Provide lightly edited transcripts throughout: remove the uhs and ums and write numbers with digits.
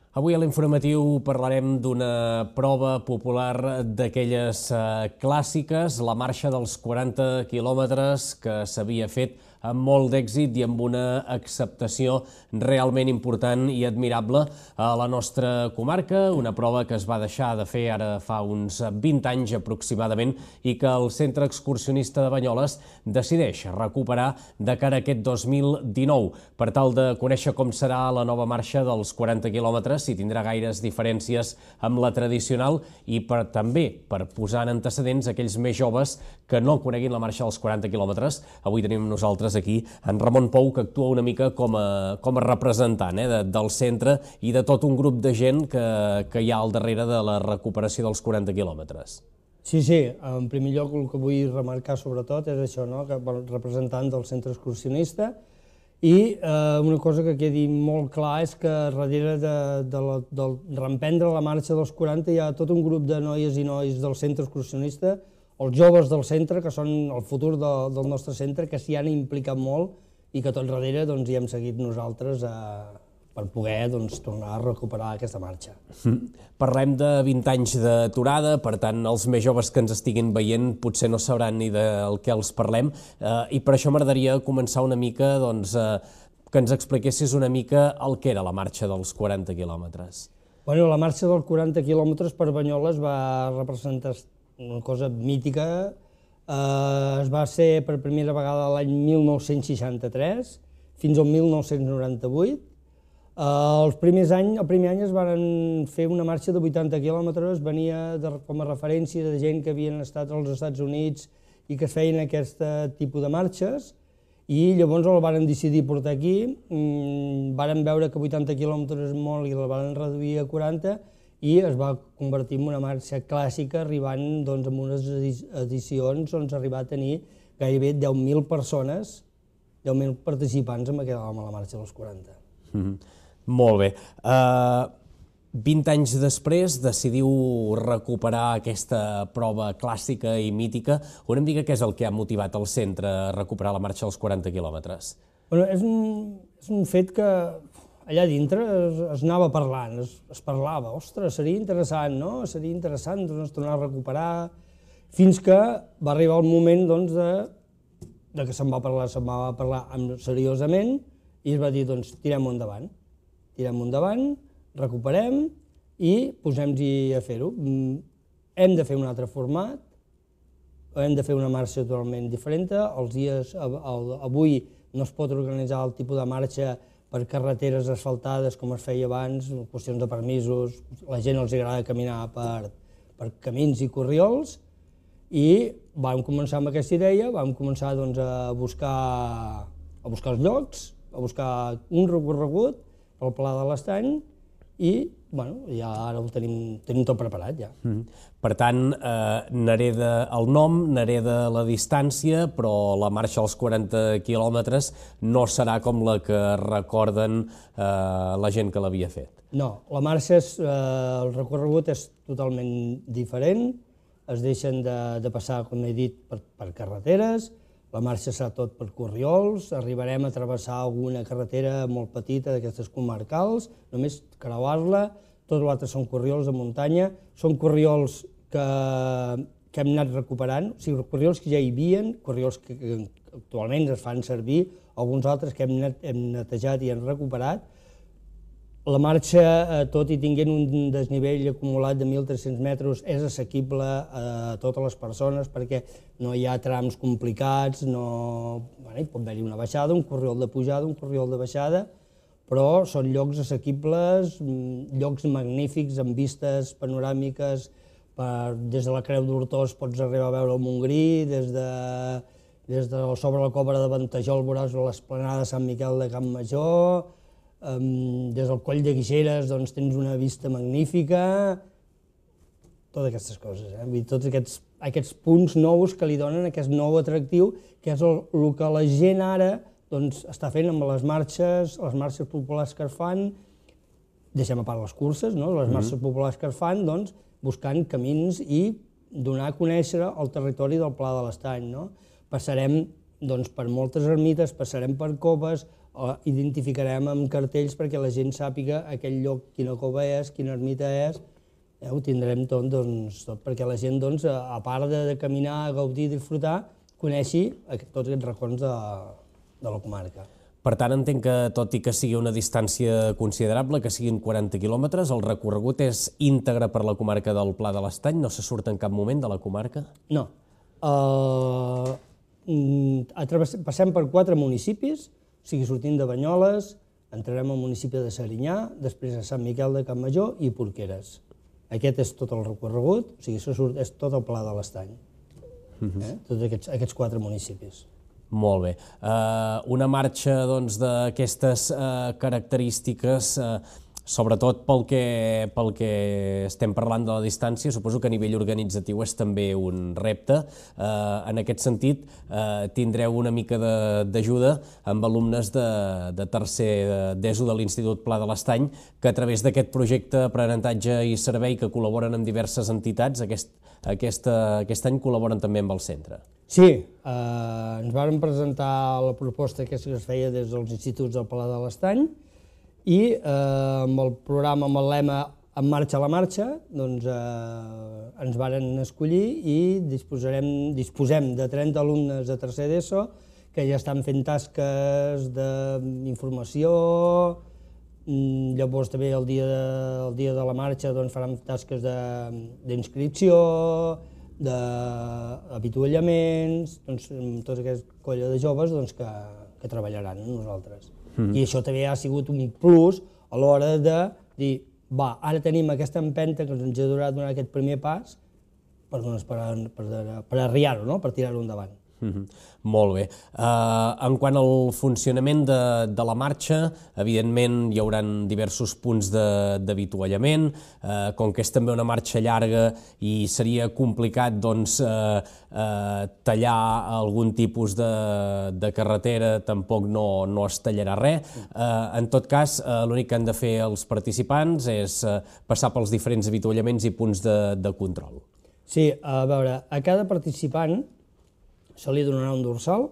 Avui a l'informatiu parlarem d'una prova popular d'aquelles clàssiques, la marxa dels 40 quilòmetres que s'havia fet amb molt d'èxit i amb una acceptació realment important i admirable a la nostra comarca, una prova que es va deixar de fer ara fa uns 20 anys aproximadament i que el Centre Excursionista de Banyoles decideix recuperar de cara a aquest 2019 per tal de conèixer com serà la nova marxa dels 40 quilòmetres, si tindrà gaires diferències amb la tradicional i també per posar en antecedents aquells més joves que no coneguin la marxa dels 40 quilòmetres. Avui tenim nosaltres aquí en Ramon Pou, que actua una mica com a representant del centre i de tot un grup de gent que hi ha al darrere de la recuperació dels 40 quilòmetres. Sí, en primer lloc el que vull remarcar sobretot és això, que representant del centre excursionista, i una cosa que quedi molt clar és que darrere del reemprendre la marxa dels 40 hi ha tot un grup de noies i nois del centre excursionista, els joves del centre, que són el futur del nostre centre, que s'hi han implicat molt i que tot darrere hi hem seguit nosaltres per poder tornar a recuperar aquesta marxa. Parlem de 20 anys d'aturada, per tant, els més joves que ens estiguin veient potser no sabran ni del què els parlem, i per això m'agradaria començar una mica, que ens expliquessis una mica el que era la marxa dels 40 quilòmetres. Bueno, la marxa dels 40 quilòmetres per Banyoles va representar una cosa mítica. Es va ser per primera vegada l'any 1963 fins al 1998. El primer any es van fer una marxa de 80 quilòmetres, venia com a referència de gent que havien estat als Estats Units i que es feien aquest tipus de marxes, i llavors el varen decidir portar aquí. Varen veure que 80 quilòmetres és molt i la van reduir a 40, i es va convertir en una marxa clàssica, arribant en unes edicions on s'arriba a tenir gairebé 10.000 persones, 10.000 participants amb la marxa dels 40. Molt bé. 20 anys després decidiu recuperar aquesta prova clàssica i mítica. Una mica què és el que ha motivat el centre a recuperar la marxa dels 40 quilòmetres? És un fet que allà dintre es anava parlant, es parlava, ostres, seria interessant, no? Seria interessant tornar a recuperar, fins que va arribar el moment de que se'n va parlar seriosament i es va dir, tirem-ho endavant, recuperem i posem-hi a fer-ho. Hem de fer un altre format, hem de fer una marxa totalment diferent. Avui no es pot organitzar el tipus de marxa per carreteres asfaltades com es feia abans, qüestions de permisos, la gent els agrada caminar per camins i corriols, i vam començar amb aquesta idea, vam començar a buscar els llocs, a buscar un recorregut pel Pla de l'Estany, i ja ara ho tenim tot preparat ja. Per tant, n'hereda el nom, n'hereda la distància, però la marxa als 40 quilòmetres no serà com la que recorden la gent que l'havia fet. No, la marxa, el recorregut és totalment diferent, es deixen de passar, com he dit, per carreteres, la marxa serà tot per corriols, arribarem a travessar alguna carretera molt petita d'aquestes comarcals, només creuar-la, tot l'altre són corriols de muntanya, són corriols que hem anat recuperant, o sigui, corriols que ja hi havia, corriols que actualment es fan servir, alguns altres que hem netejat i hem recuperat. La marxa, tot i tenint un desnivell acumulat de 1.300 metres, és assequible a totes les persones perquè no hi ha trams complicats, hi pot haver-hi una baixada, un corriol de pujada, un corriol de baixada, però són llocs assequibles, llocs magnífics, amb vistes panoràmiques. Des de la Creu d'Hortós pots arribar a veure el Montgrí, des de sobre la Cobra de Ventajol veuràs l'esplanada de Sant Miquel de Campmajor, des del Coll de Guixeres tens una vista magnífica, totes aquestes coses, tots aquests punts nous que li donen aquest nou atractiu, que és el que la gent ara està fent amb les marxes populars que es fan, deixem a part les curses, les marxes populars que es fan, buscant camins i donar a conèixer el territori del Pla de l'Estany. Passarem per moltes ermites, passarem per coves, identificarem amb cartells perquè la gent sàpiga aquell lloc, quina cova és, quina ermita és, ho tindrem tot, tot perquè la gent, a part de caminar, gaudir, disfrutar, coneixi tots aquests racons de la comarca. Per tant, entenc que, tot i que sigui una distància considerable, que siguin 40 quilòmetres, el recorregut és íntegre per la comarca del Pla de l'Estany? No se surt en cap moment de la comarca? No. Passem per 4 municipis, o sigui, sortint de Banyoles, entrarem al municipi de Serinyà, després a Sant Miquel de Campmajor i Porqueres. Aquest és tot el recorregut, o sigui, és tot el Pla de l'Estany, tots aquests 4 municipis. Molt bé. Una marxa d'aquestes característiques, sobretot pel que estem parlant de la distància, suposo que a nivell organitzatiu és també un repte. En aquest sentit, tindreu una mica d'ajuda amb alumnes de tercer d'ESO de l'Institut Pla de l'Estany, que a través d'aquest projecte Aprenentatge i Servei, que col·laboren amb diverses entitats, aquest any col·laboren també amb el centre. Sí, ens vàrem presentar la proposta que es feia des dels instituts del Pla de l'Estany, i amb el programa, amb el lema En marxa la marxa, ens varen escollir i disposem de 30 alumnes de tercer d'ESO que ja estan fent tasques d'informació. Llavors també el dia de la marxa faran tasques d'inscripció, d'avituallaments, tota aquesta colla de joves que treballaran amb nosaltres. I això també ha sigut un plus a l'hora de dir, ara tenim aquesta empenta que ens ha de donar aquest primer pas per arriar-ho, per tirar-ho endavant. Molt bé. En quant al funcionament de la marxa, evidentment hi haurà diversos punts d'avituallament. Com que és també una marxa llarga i seria complicat tallar algun tipus de carretera, tampoc no es tallarà res. En tot cas, l'únic que han de fer els participants és passar pels diferents avituallaments i punts de control. Sí, a veure, a cada participant se li donarà un dorsal.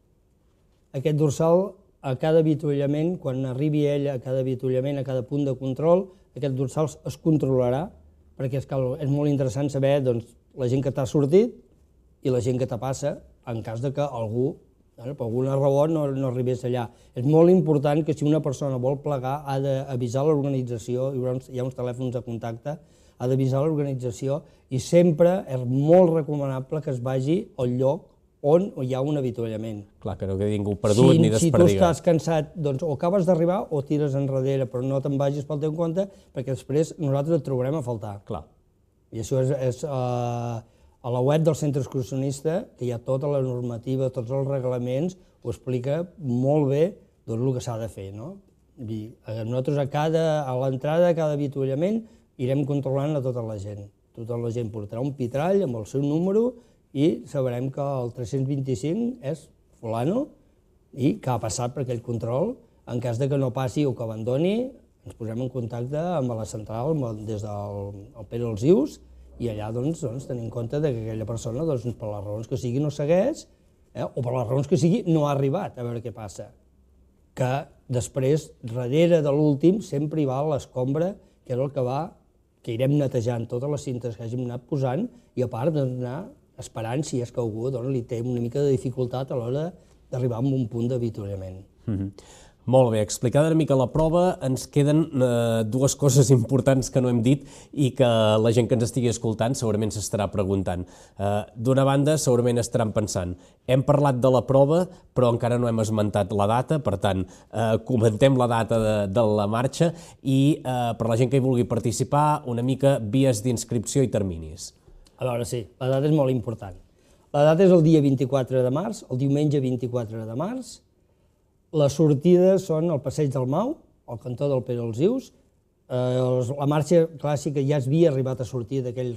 Aquest dorsal, a cada avituallament, quan arribi ell a cada avituallament, a cada punt de control, aquest dorsal es controlarà, perquè és molt interessant saber la gent que t'ha sortit i la gent que te passa, en cas que algú, per alguna raó, no arribés allà. És molt important que si una persona vol plegar ha d'avisar l'organització, hi ha uns telèfons de contacte, ha d'avisar l'organització i sempre és molt recomanable que es vagi al lloc on hi ha un avituallament. Clar, que no quedi ningú perdut ni desperdigat. Si tu estàs cansat, o acabes d'arribar o tires enrere, però no te'n vagis pel teu compte, perquè després nosaltres et trobarem a faltar. Clar. I això és a la web del centre excursionista, que hi ha tota la normativa, tots els reglaments, ho explica molt bé el que s'ha de fer. Nosaltres a l'entrada de cada avituallament irem controlant a tota la gent. Tota la gent portarà un pitrall amb el seu número i sabrem que el 325 és fulano i que ha passat per aquell control. En cas que no passi o que abandoni, ens posem en contacte amb la central des del Pere els Ius i allà tenim en compte que aquella persona, per les raons que sigui, no segueix o per les raons que sigui, no ha arribat a veure què passa. Que després, darrere de l'últim, sempre hi va l'escombra, que és el que irem netejant totes les cintes que hàgim anat posant i a part d'anar esperant si és que algú li té una mica de dificultat a l'hora d'arribar a un punt d'avituallament. Molt bé, explicada una mica la prova, ens queden dues coses importants que no hem dit i que la gent que ens estigui escoltant segurament s'estarà preguntant. D'una banda, segurament estaran pensant, hem parlat de la prova, però encara no hem esmentat la data, per tant, comentem la data de la marxa i per la gent que hi vulgui participar, una mica vies d'inscripció i terminis. A veure, sí, la data és molt important. La data és el dia 24 de març, el diumenge 24 de març. Les sortides són al Passeig del Mau, al cantó del Pere els Ius. La marxa clàssica ja havia arribat a sortir del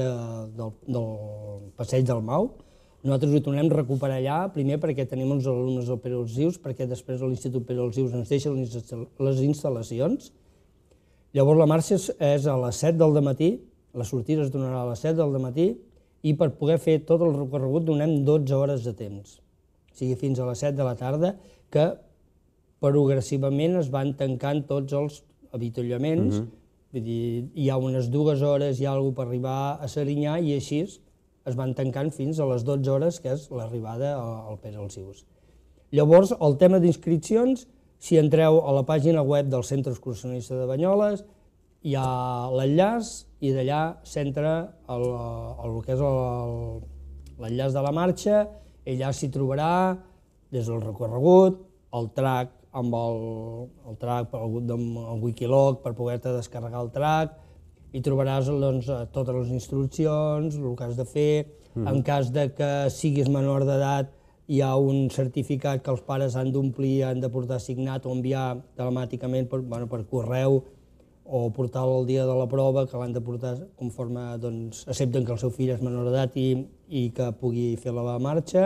Passeig del Mau. Nosaltres ho tornem a recuperar allà, primer perquè tenim uns alumnes del Pere els Ius, perquè després a l'Institut Pere els Ius ens deixen les instal·lacions. Llavors la marxa és a les 7 del matí, la sortida es donarà a les 7 del matí i per poder fer tot el recorregut donem 12 hores de temps, o sigui fins a les 7 de la tarda, que progressivament es van tancant tots els avituallaments, vull dir, hi ha unes 2 hores i alguna per arribar a Serinyà i així es van tancant fins a les 12 hores, que és l'arribada al Pere Alsius. Llavors, el tema d'inscripcions, si entreu a la pàgina web del Centre Excursionista de Banyoles, hi ha l'enllaç i d'allà s'entra el que és l'enllaç de la marxa, i allà s'hi trobarà des del recorregut, el track amb el track amb Wikiloc per poder-te descarregar el track, i trobaràs totes les instruccions, el que has de fer. En cas de que siguis menor d'edat, hi ha un certificat que els pares han d'omplir, han de portar signat o enviar telemàticament per correu o portar-lo el dia de la prova, que l'han de portar conforme accepten que el seu fill és menor d'edat i que pugui fer la marxa.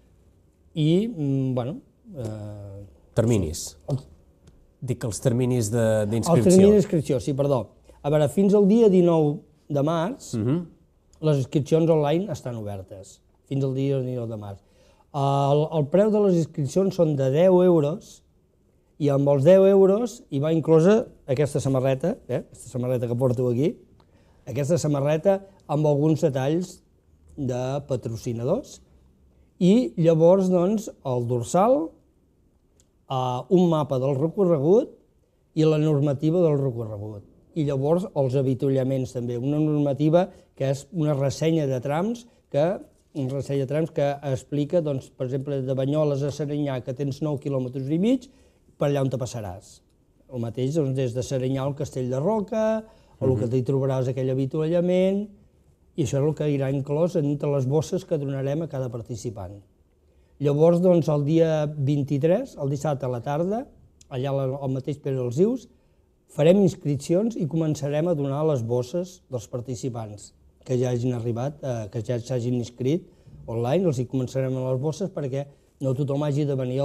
I, bueno... Terminis. Dic que els terminis d'inscripció. Els terminis d'inscripció, sí, perdó. A veure, fins al dia 19 de març, les inscripcions online estan obertes, fins al dia 19 de març. El preu de les inscripcions són de 10 euros, i amb els 10 euros hi va inclosa aquesta samarreta, aquesta samarreta que porto aquí, aquesta samarreta amb alguns detalls de patrocinadors, i llavors, doncs, el dorsal, un mapa del recorregut i la normativa del recorregut. I llavors els avituallaments també, una normativa que és una ressenya de trams que explica, per exemple, de Banyoles a Serinyà, que tens 9 quilòmetres i mig, per allà on te passaràs. El mateix des de Serinyà al Castell de Roca, el que t'hi trobaràs aquell avituallament, i això és el que irà inclòs entre les bosses que donarem a cada participant. Llavors, el dia 23, el dissabte a la tarda, allà al mateix Pere Alsius, farem inscripcions i començarem a donar les bosses dels participants que ja hagin arribat, que ja s'hagin inscrit online, els hi començarem a les bosses perquè no tothom hagi de venir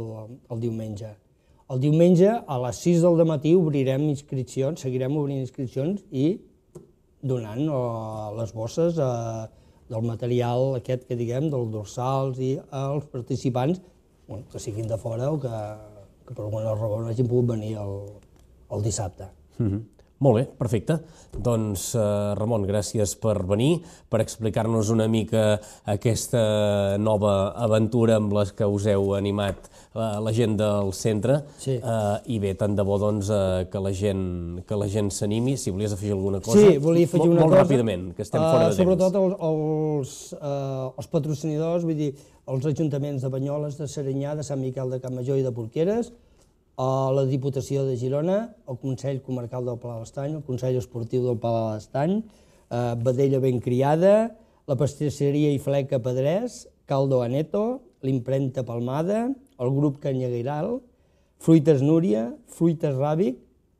el diumenge. El diumenge a les 6 del matí obrirem inscripcions, seguirem obrint inscripcions i donant les bosses del material aquest que diguem, dels dorsals i als participants que siguin de fora o que per alguna raó no hagin pogut venir el dissabte. Molt bé, perfecte. Doncs, Ramon, gràcies per venir, per explicar-nos una mica aquesta nova aventura amb la que us heu animat la gent del centre. I bé, tant de bo que la gent s'animi. Si volies afegir alguna cosa... Sí, volia afegir una cosa. Molt ràpidament, que estem fora de temps. Sobretot els patrocinadors, vull dir, els ajuntaments de Banyoles, de Serinyà, de Sant Miquel de Campmajor i de Porqueres, a la Diputació de Girona, el Consell Comarcal del Pla de l'Estany, el Consell Esportiu del Pla de l'Estany, Vedella Ben Criada, la Pastisseria i Fleca Pedrès, Caldo Aneto, l'Impremta Palmada, el Grup Canyagairal, Fruites Núria, Fruites Ràbic,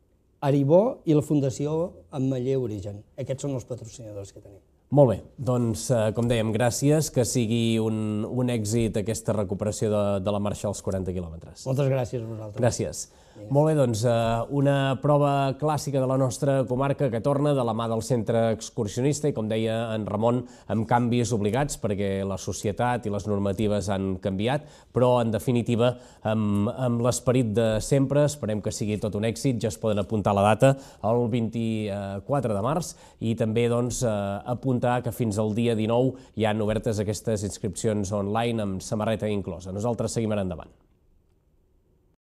Aribó i la Fundació Ametller Origen. Aquests són els patrocinadors que tenim. Molt bé, doncs, com dèiem, gràcies, que sigui un èxit aquesta recuperació de la marxa als 40 quilòmetres. Moltes gràcies a vosaltres. Gràcies. Molt bé, doncs, una prova clàssica de la nostra comarca que torna de la mà del centre excursionista i, com deia en Ramon, amb canvis obligats perquè la societat i les normatives han canviat, però, en definitiva, amb l'esperit de sempre, esperem que sigui tot un èxit, ja es poden apuntar la data, el 24 de març, i també, doncs, apuntar que fins al dia 19 hi han obertes aquestes inscripcions online amb samarreta inclosa. Nosaltres seguim endavant.